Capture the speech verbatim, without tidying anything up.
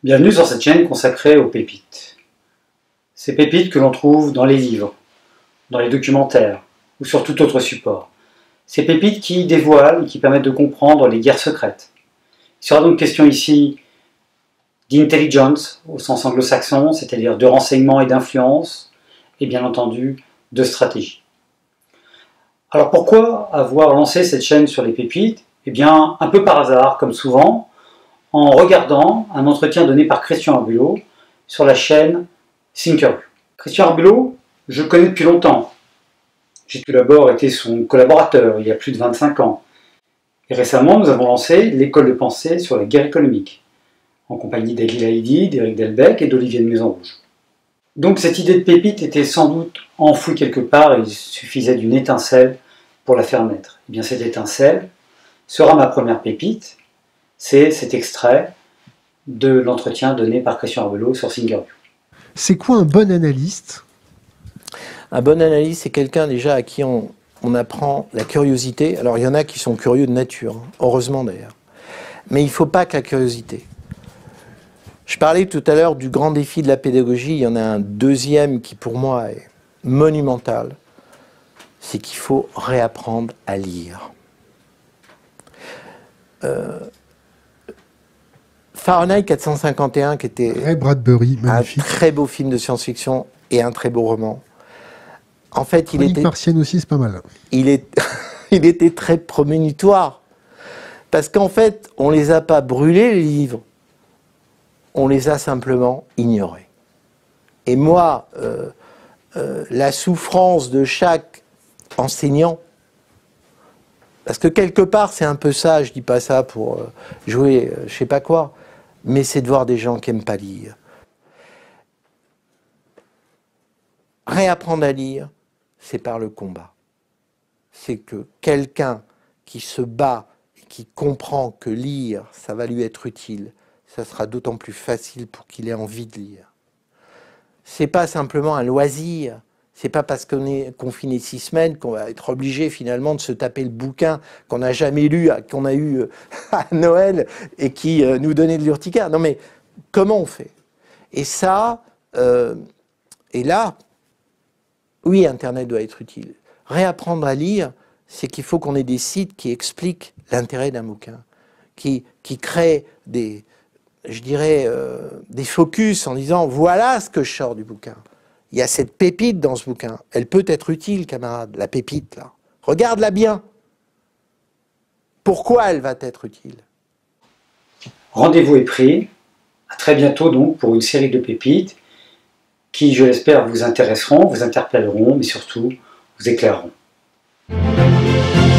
Bienvenue sur cette chaîne consacrée aux pépites. Ces pépites que l'on trouve dans les livres, dans les documentaires ou sur tout autre support. Ces pépites qui dévoilent et qui permettent de comprendre les guerres secrètes. Il sera donc question ici d'intelligence au sens anglo-saxon, c'est-à-dire de renseignement et d'influence, et bien entendu de stratégie. Alors pourquoi avoir lancé cette chaîne sur les pépites? Eh bien, un peu par hasard, comme souvent, en regardant un entretien donné par Christian Arbulot sur la chaîne Thinkerview. Christian Arbulot, je le connais depuis longtemps. J'ai tout d'abord été son collaborateur il y a plus de vingt-cinq ans. Et récemment, nous avons lancé l'école de pensée sur la guerre économique, en compagnie d'Eli Laïdi, d'Éric Delbecq et d'Olivier de Maison-Rouge. Donc cette idée de pépite était sans doute enfouie quelque part et il suffisait d'une étincelle pour la faire naître. Et bien cette étincelle sera ma première pépite. C'est cet extrait de l'entretien donné par Christian Arbulot sur Thinkerview. C'est quoi un bon analyste? Un bon analyste, c'est quelqu'un déjà à qui on, on apprend la curiosité. Alors il y en a qui sont curieux de nature, hein, heureusement d'ailleurs. Mais il ne faut pas que la curiosité. Je parlais tout à l'heure du grand défi de la pédagogie. Il y en a un deuxième qui pour moi est monumental. C'est qu'il faut réapprendre à lire. Euh, Fahrenheit quatre cent cinquante et un, qui était Ray Bradbury, magnifique. Un très beau film de science-fiction et un très beau roman. En fait, il Chronique était martienne aussi, c'est pas mal. Il, est, il était très prémonitoire. Parce qu'en fait, on ne les a pas brûlés, les livres. On les a simplement ignorés. Et moi, euh, euh, la souffrance de chaque enseignant, parce que quelque part, c'est un peu ça, je dis pas ça pour euh, jouer euh, je sais pas quoi, mais c'est de voir des gens qui n'aiment pas lire. Réapprendre à lire, c'est par le combat. C'est que quelqu'un qui se bat et qui comprend que lire, ça va lui être utile, ça sera d'autant plus facile pour qu'il ait envie de lire. C'est pas simplement un loisir. C'est pas parce qu'on est confiné six semaines qu'on va être obligé finalement de se taper le bouquin qu'on n'a jamais lu, qu'on a eu à Noël et qui nous donnait de l'urticaire. Non mais comment on fait? Et ça, euh, et là, oui, Internet doit être utile. Réapprendre à lire, c'est qu'il faut qu'on ait des sites qui expliquent l'intérêt d'un bouquin, qui, qui créent des, je dirais, euh, des focus en disant voilà ce que je sors du bouquin. Il y a cette pépite dans ce bouquin. Elle peut être utile, camarade, la pépite, là. Regarde-la bien. Pourquoi elle va être utile? Rendez-vous est pris. À très bientôt donc pour une série de pépites qui, je l'espère, vous intéresseront, vous interpelleront, mais surtout vous éclaireront.